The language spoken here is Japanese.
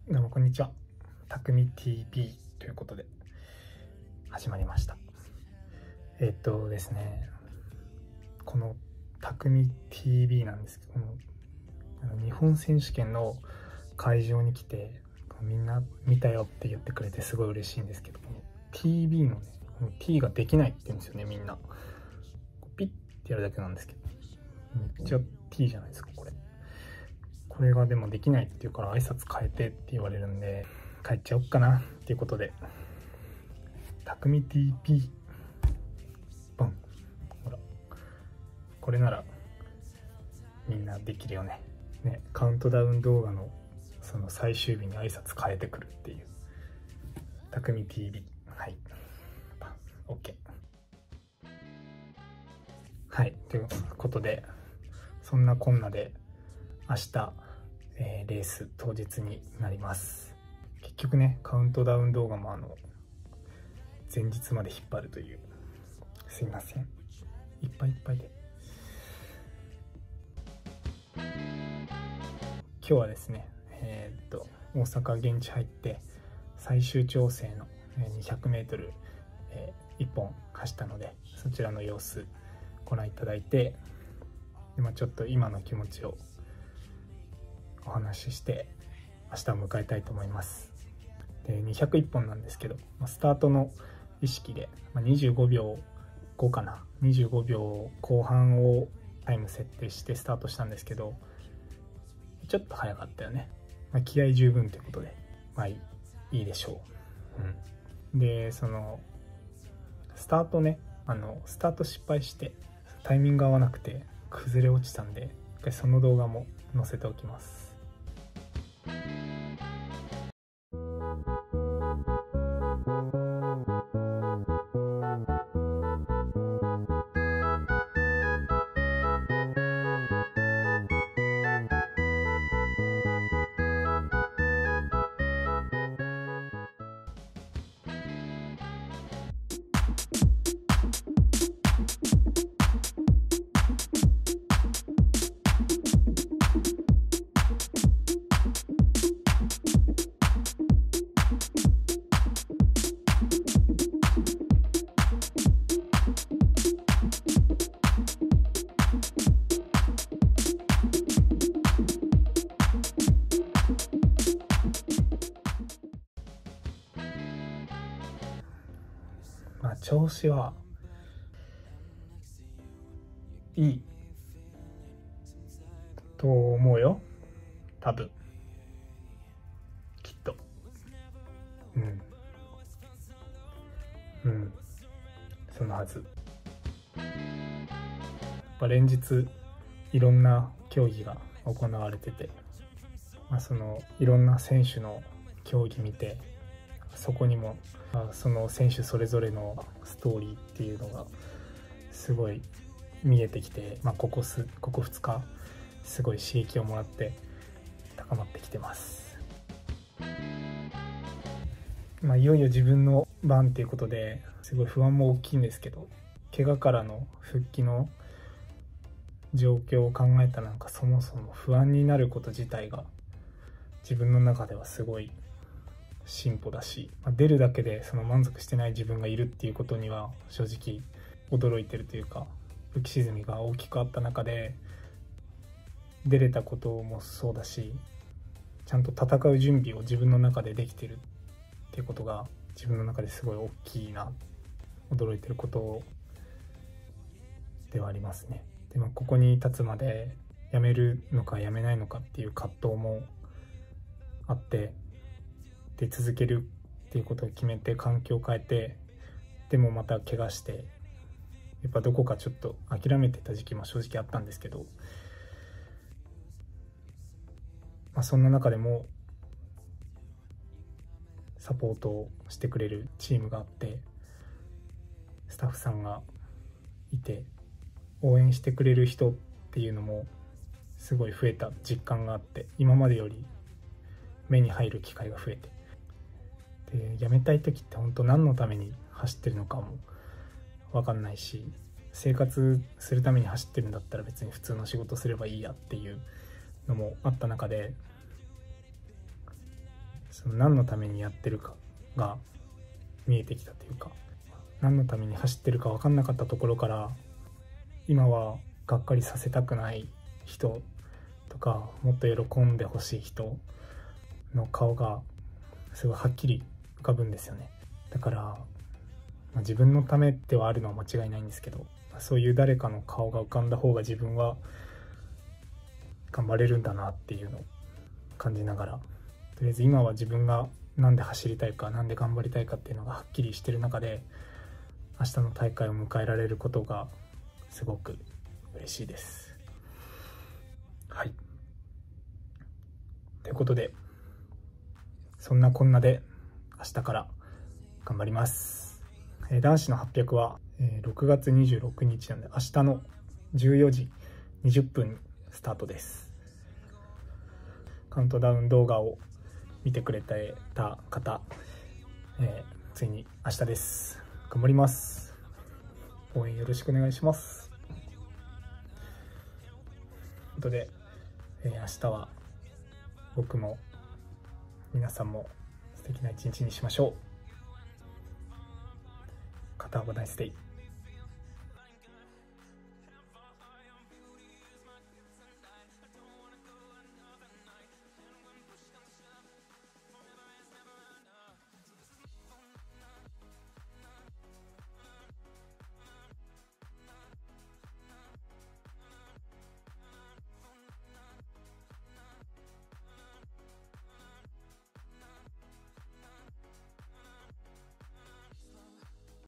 どうもこんにちは。たくみ TV ということで始まりました。ですね、このたくみ TV なんですけども、日本選手権の会場に来てみんな見たよって言ってくれてすごい嬉しいんですけども、 TV のね、T ができないって言うんですよね。みんなピッてやるだけなんですけど、めっちゃ T じゃないですかこれがでもできないっていうから挨拶変えてって言われるんで変えちゃおっかなっていうことで、たくみ TP ボン。ほら、これならみんなできるよね。カウントダウン動画のその最終日に挨拶変えてくるっていうたくみ TV。 はい、 OK。 はい、ということで、そんなこんなで明日レース当日になります。結局ね、カウントダウン動画も前日まで引っ張るという、すいません、いっぱいいっぱいで。今日はですね、大阪現地入って最終調整の 200m、1本走ったので、そちらの様子ご覧いただいて、今ちょっと今の気持ちをお話しして明日を迎えたいと思います。で、201本なんですけど、スタートの意識で25秒5かな、25秒後半をタイム設定してスタートしたんですけど、ちょっと早かったよね。気合十分ということで、いいでしょう。で、そのスタートね、スタート失敗してタイミング合わなくて崩れ落ちたんで、一回その動画も載せておきます。調子はいいと思うよ、多分、きっと。そのはず。連日いろんな競技が行われてて、そのいろんな選手の競技見て、そこにもその選手それぞれのストーリーっていうのがすごい見えてきて、ここ2日すごい刺激をもらって高まってきてます。いよいよ自分の番っていうことですごい不安も大きいんですけど、怪我からの復帰の状況を考えたら、そもそも不安になること自体が自分の中ではすごい進歩だし、出るだけでその満足してない自分がいるっていうことには正直驚いてるというか、浮き沈みが大きくあった中で出れたこともそうだし、ちゃんと戦う準備を自分の中でできてるっていうことが自分の中ですごい大きいな、驚いてることではありますね。でもここに立つまでやめるのかやめないのかっていう葛藤もあって、で続けるっていうことを決めて環境を変えて、でもまた怪我して、やっぱどこかちょっと諦めてた時期も正直あったんですけど、そんな中でもサポートをしてくれるチームがあって、スタッフさんがいて、応援してくれる人っていうのもすごい増えた実感があって、今までより目に入る機会が増えて、でやめたい時って本当何のために走ってるのかも分かんないし、生活するために走ってるんだったら別に普通の仕事すればいいやっていうのもあった中で、 その何のためにやってるかが見えてきたというか、何のために走ってるか分かんなかったところから、今はがっかりさせたくない人とか、もっと喜んでほしい人の顔がすごいはっきり浮かぶんですよね。だから、自分のためではあるのは間違いないんですけど、そういう誰かの顔が浮かんだ方が自分は頑張れるんだなっていうのを感じながら、とりあえず今は自分がなんで走りたいか、なんで頑張りたいかっていうのがはっきりしてる中で、明日の大会を迎えられることがすごく嬉しいです。はい。ということで、そんなこんなで明日から頑張ります。男子の800は6月26日なので、明日の14時20分スタートです。カウントダウン動画を見てくれた方、ついに明日です。頑張ります。応援よろしくお願いします。ということで、明日は僕も皆さんも素敵な一日にしましょう。片方ナイスデイ。